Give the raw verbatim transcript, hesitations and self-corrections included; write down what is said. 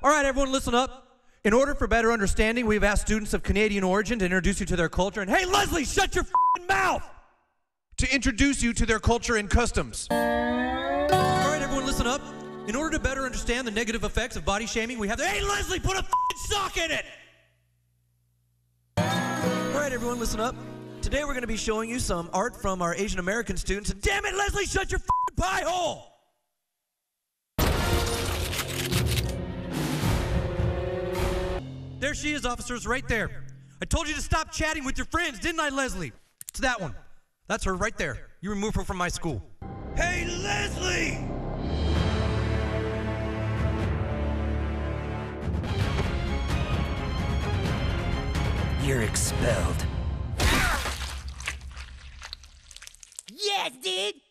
All right, everyone, listen up. In order for better understanding, we've asked students of Canadian origin to introduce you to their culture. And hey, Leslie, shut your f***ing mouth! To introduce you to their culture and customs. All right, everyone, listen up. In order to better understand the negative effects of body shaming, we have the, hey, Leslie, put a f***ing sock in it! All right, everyone, listen up. Today we're going to be showing you some art from our Asian American students. And damn it, Leslie, shut your f***ing pie hole! There she is, officers, right there. I told you to stop chatting with your friends, didn't I, Leslie? It's that one. That's her right there. You remove her from my school. Hey, Leslie! You're expelled. Yes, dude!